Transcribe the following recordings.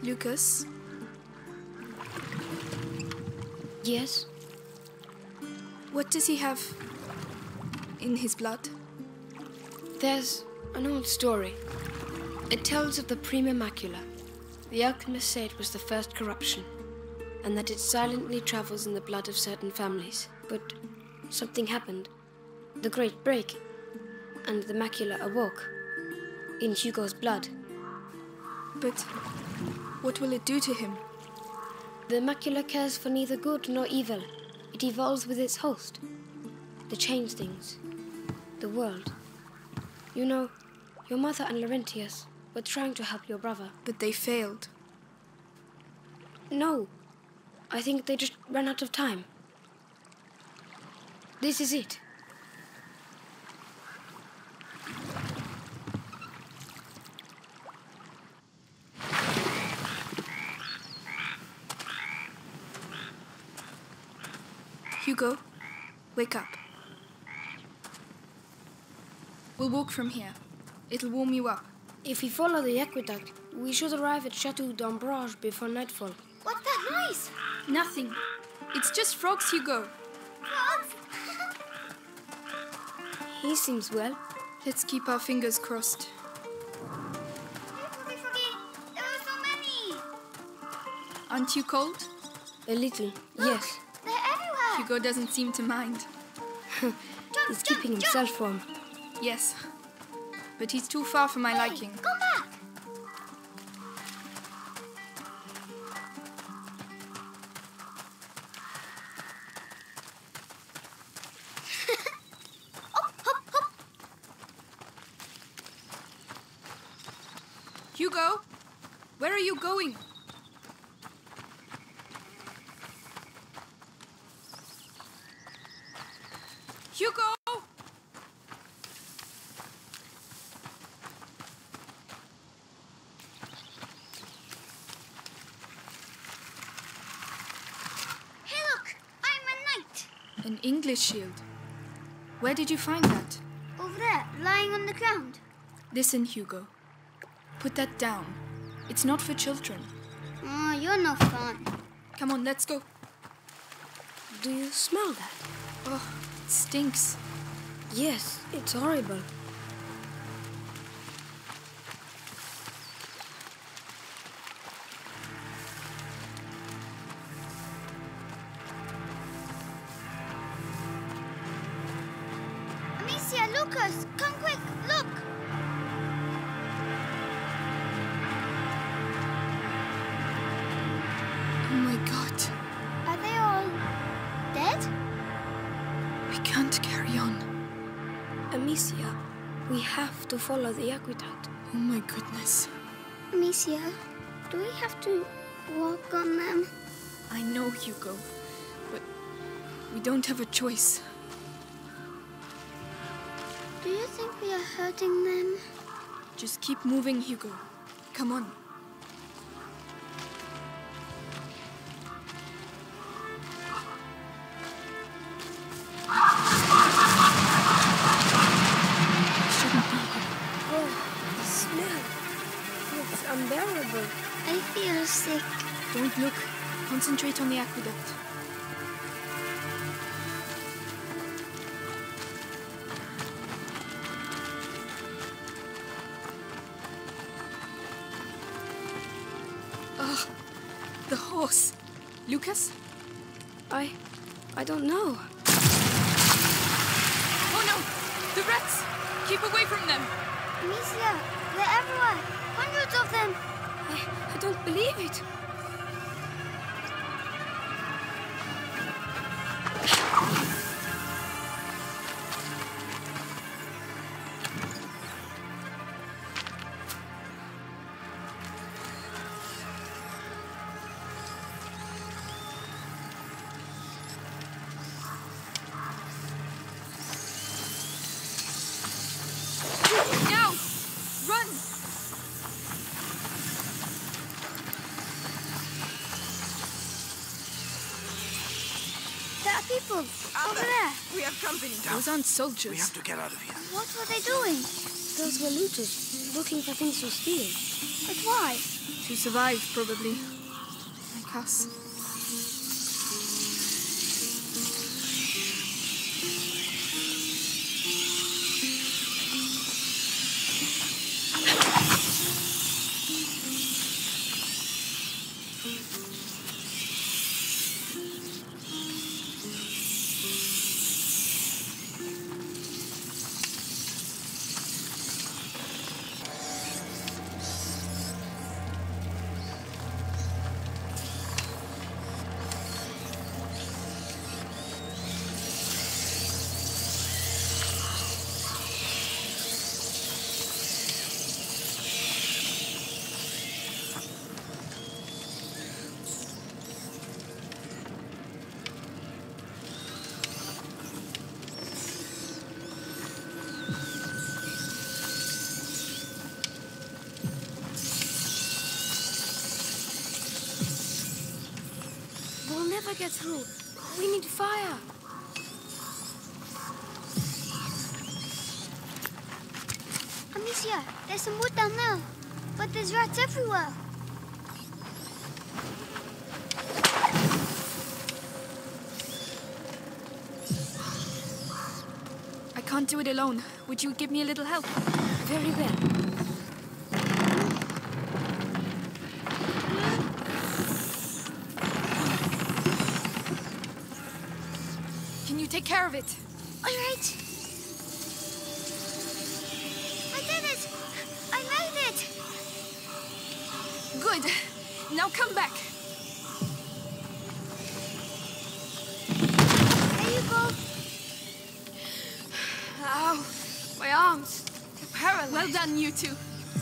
Lucas? Yes? What does he have in his blood? There's an old story. It tells of the Prima Macula. The alchemists say it was the first corruption, and that it silently travels in the blood of certain families. But something happened. The Great Break, and the macula awoke in Hugo's blood. But what will it do to him? The macula cares for neither good nor evil. It evolves with its host. To change things. The world. You know, your mother and Laurentius were trying to help your brother. But they failed. No. I think they just ran out of time. This is it. Hugo, wake up. We'll walk from here. It'll warm you up. If we follow the aqueduct, we should arrive at Chateau d'Ambrage before nightfall. What's that noise? Nothing. It's just frogs, Hugo. Frogs? He seems well. Let's keep our fingers crossed. Froggy, froggy. There are so many. Aren't you cold? A little, Look, yes. they're everywhere. Hugo doesn't seem to mind. He's keeping himself warm. Yes. But he's too far for my liking. Come back. Hop, hop, hop. Hugo, where are you going? Hugo! Hey, look. I'm a knight. An English shield. Where did you find that? Over there, lying on the ground. Listen, Hugo. Put that down. It's not for children. Oh, you're no fun. Come on, let's go. Do you smell that? Oh, it stinks. Yes, it's horrible. Amicia, Lucas, come quick, look. Oh my God. Are they all dead? We can't carry on. Amicia, we have to follow the aqueduct. Oh my goodness. Amicia, do we have to walk on them? I know, Hugo. But we don't have a choice. Do you think we are hurting them? Just keep moving, Hugo. Come on. Shouldn't be here. Oh, the smell. It's unbearable. I feel sick. Don't look. Concentrate on the aqueduct. Oh, the horse. Lucas? I don't know. Oh no! The rats! Keep away from them! Amicia, they're everywhere. Hundreds of them. I don't believe it. Now! Run! There are people over there. We have company. Those aren't soldiers. We have to get out of here. What were they doing? Those were looters, looking for things to steal. But why? To To survive, probably. Like us. We'll never get through. We need fire. Amicia, there's some wood down there. But there's rats everywhere. I can't do it alone. Would you give me a little help? Very well. Can you take care of it? All right. I did it! I made it! Good. Now come back. There you go. Ow! My arms. They're paralyzed. Well done, you two.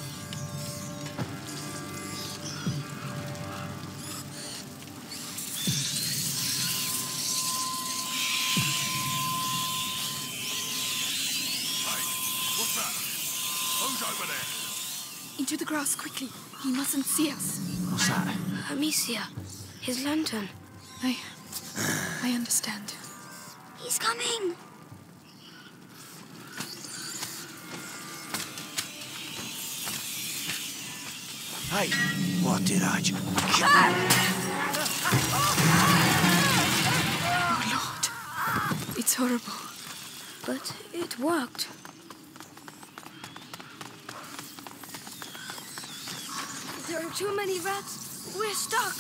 What's that? Who's over there? Into the grass, quickly. He mustn't see us. What's that? Amicia, his lantern. I understand. He's coming. Hey, what did I just... Oh, Lord. It's horrible. But it worked. There are too many rats. We're stuck.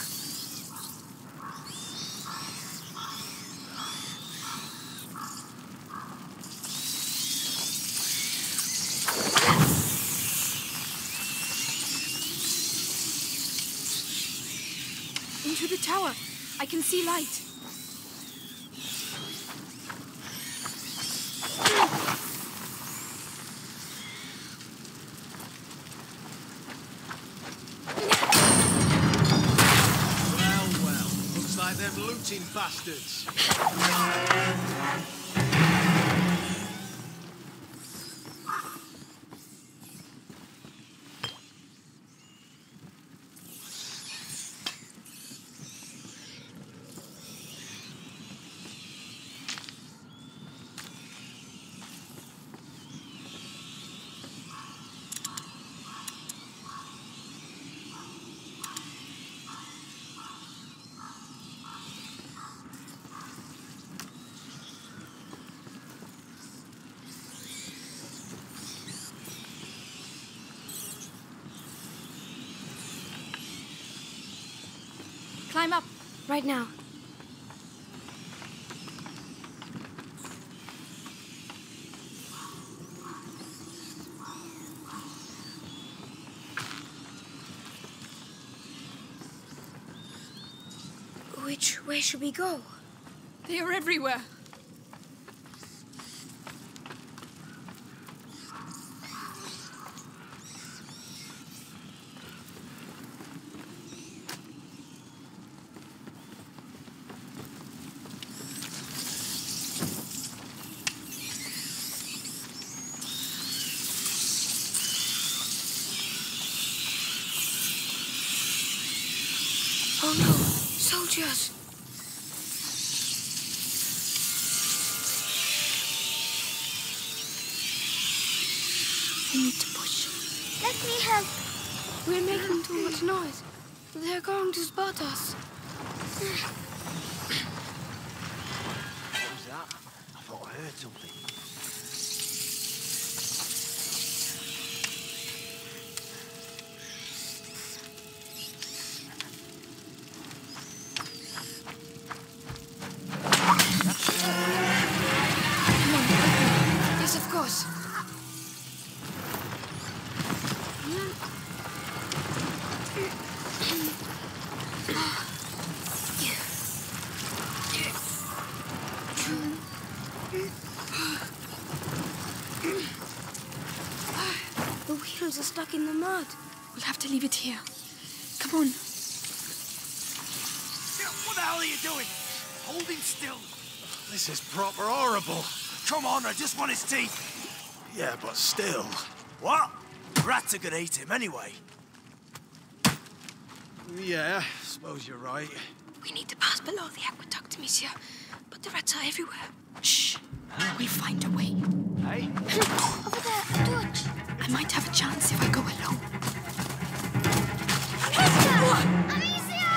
Into the tower. I can see light. Well, looks like them looting bastards. Climb up. Right now. Which way should we go? They are everywhere. Oh no, soldiers! We need to push. Let me help. We're making too much noise. They're going to spot us. What was that? I thought I heard something. Yes, of course. The wheels are stuck in the mud. We'll have to leave it here. Come on. What the hell are you doing? Holding still. This is proper horrible. Come on, I just want his teeth. Yeah, but still. What? Rats are gonna eat him anyway. Yeah, suppose you're right. We need to pass below the aqueduct, monsieur. But the rats are everywhere. Shh. We'll find a way. Hey? Over there, a torch. I might have a chance if I go alone. Amicia!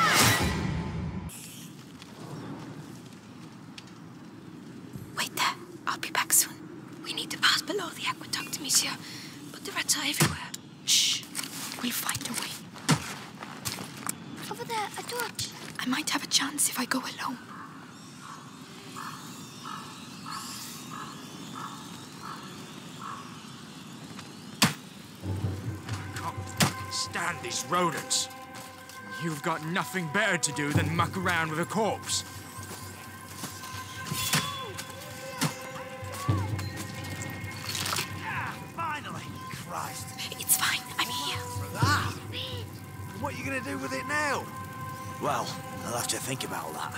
Wait there. I'll be back soon. We need to pass below the aqueduct, monsieur. But the rats are everywhere. Shh. We'll find a way. Over there, a torch. I might have a chance if I go alone. Can't fucking stand these rodents. You've got nothing better to do than muck around with a corpse. Finally! Christ. It's fine. I'm here. Ah! What are you gonna do with it now? Well, I'll have to think about that.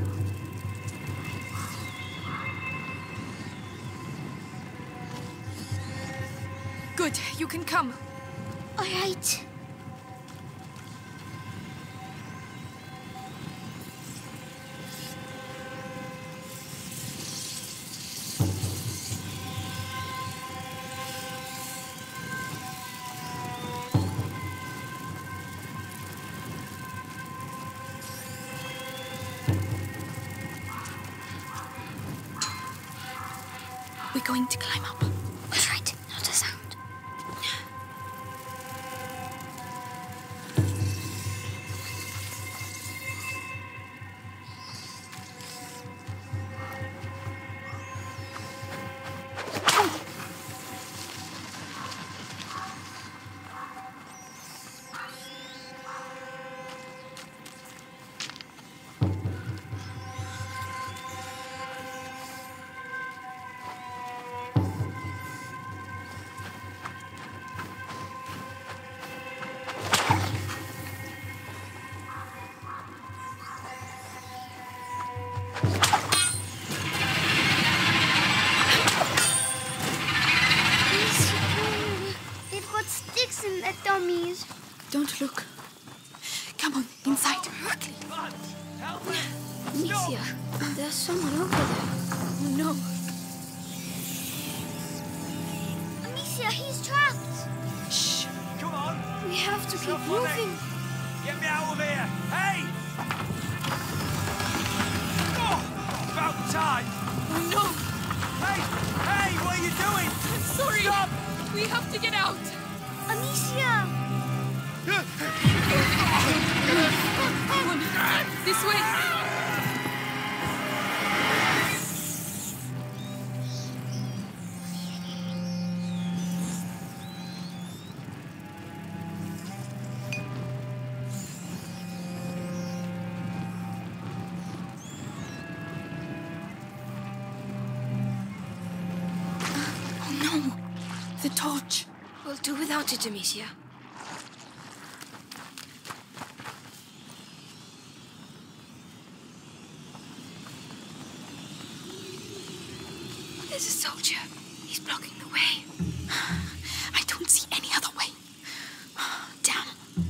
Good. You can come. All right. We're going to climb up. That's right. Not a sound. They've got sticks in their dummies. Don't look. Come on, inside. Amicia, there's someone over there. No. Amicia, he's trapped. Shh. Come on! We have to keep Stop running. moving. Get me out of here! Hey! Oh, about time! No. Hey! Hey! What are you doing? Sorry. Stop! We have to get out. Amicia! Come on. This way. Oh no. The torch. We'll do without it, Amicia. There's a soldier. He's blocking the way. I don't see any other way. Damn.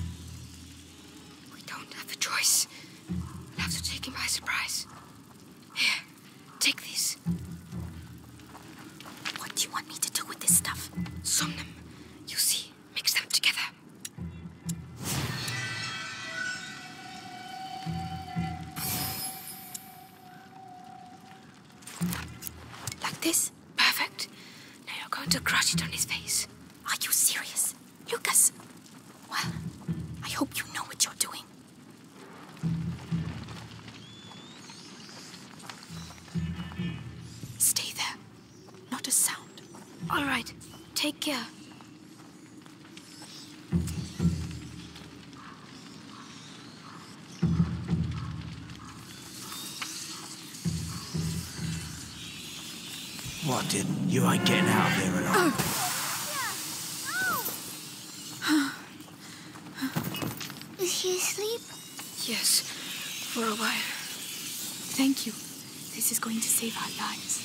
We don't have a choice. We'll have to take him by surprise. Here, take this. What do you want me to do with this stuff? Some them. You see, mix them together. Like this? Perfect. Now you're going to crush it on his face. Are you serious? Lucas? Well, I hope you know what you're doing. Stay there. Not a sound. All right. Take care. What, you ain't getting out of here alive? Is he asleep? Yes, for a while. Thank you. This is going to save our lives.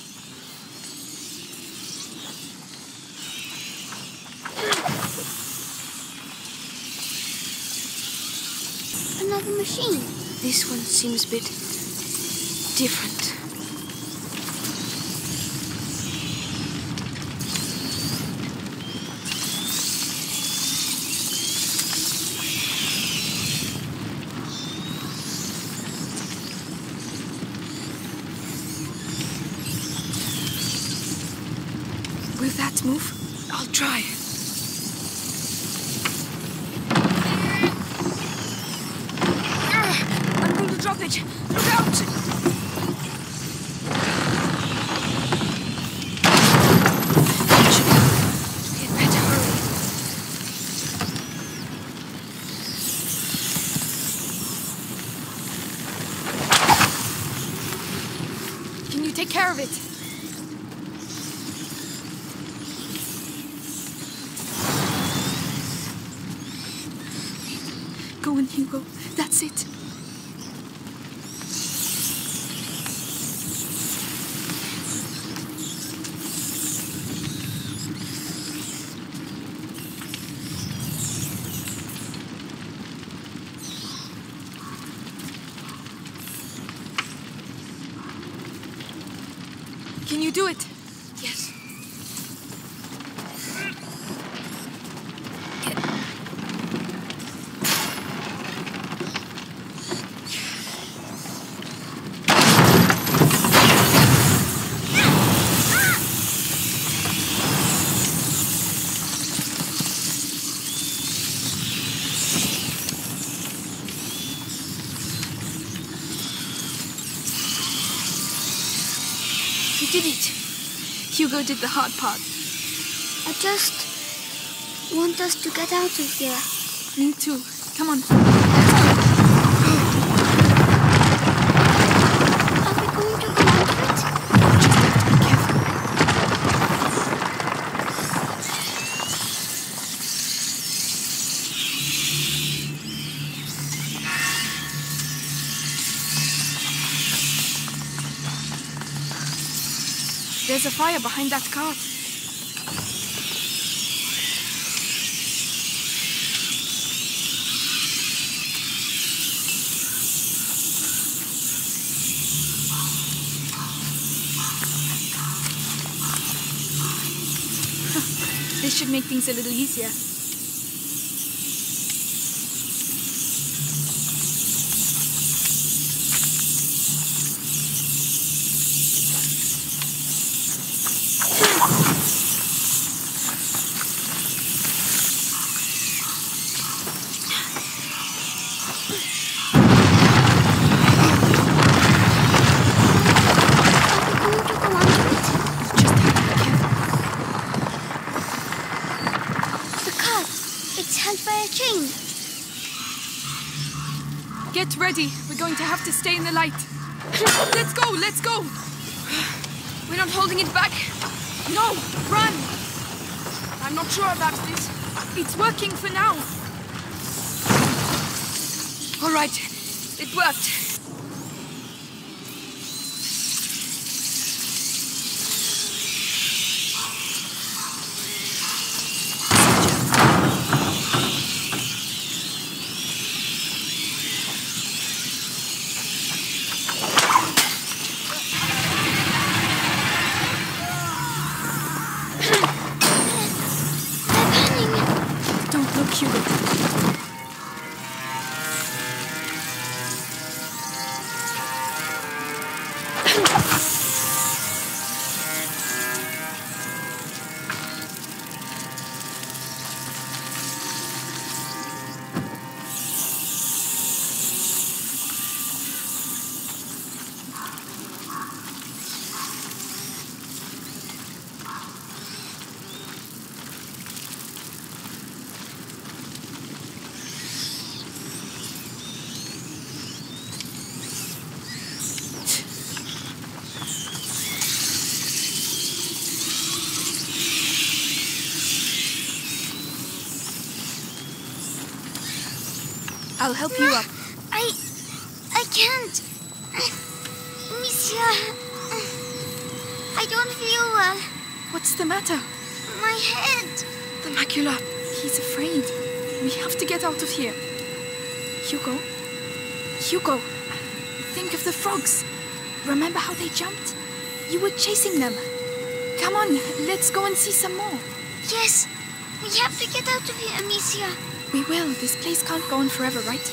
Another machine. This one seems a bit different. Will that move? I'll try. I'm going to drop it. Look out! We'd better hurry. Can you take care of it? Go on, Hugo. That's it. Can you do it? Yes. You did it. Hugo did the hard part. I just want us to get out of here. Me too. Come on. Are we going to go under it? Just have to be careful. There's a fire behind that cart. This should make things a little easier. Get ready. We're going to have to stay in the light. Let's go, let's go. We're not holding it back. No, run. I'm not sure about this. It's working for now. All right, it worked. I'll help you up. I can't. Monsieur, I don't feel well. What's the matter? My head. The macula. He's afraid. We have to get out of here. Hugo? Hugo, think of the frogs. Remember how they jumped? You were chasing them. Come on, let's go and see some more. Yes, we have to get out of here, Amicia. We will. This place can't go on forever, right?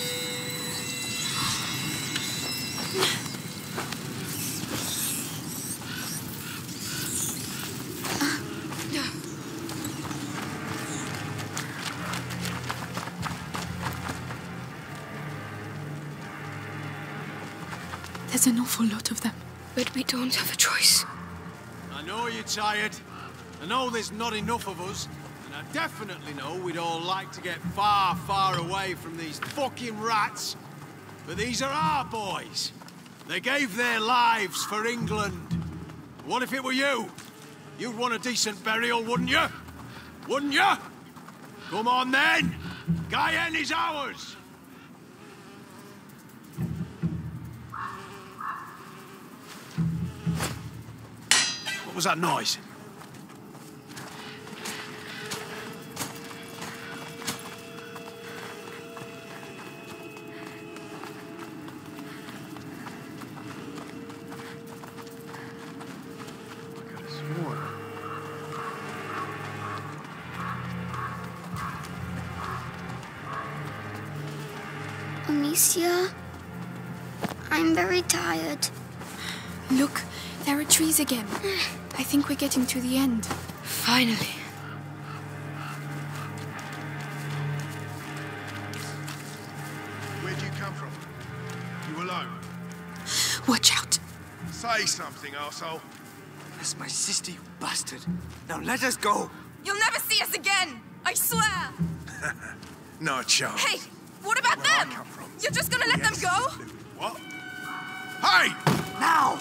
There's an awful lot of them. But we don't have a choice. I know you're tired. I know there's not enough of us. And I definitely know we'd all like to get far, far away from these fucking rats. But these are our boys. They gave their lives for England. What if it were you? You'd want a decent burial, wouldn't you? Wouldn't you? Come on then! Guyenne is ours! What was that noise? I could have sworn. Amicia, I'm very tired. Look, there are trees again. I think we're getting to the end. Finally. Where'd you come from? You alone? Watch out. Say something, arsehole. That's my sister, you bastard. Now let us go. You'll never see us again! I swear! No chance. Hey, what about Where I them? come from, You're just gonna let them go? What? Hey! Now!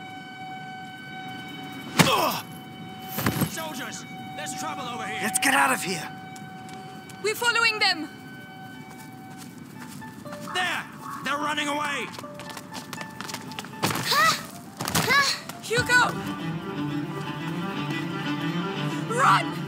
Ugh! Soldiers, there's trouble over here. Let's get out of here. We're following them! There! They're running away! Hugo! Run!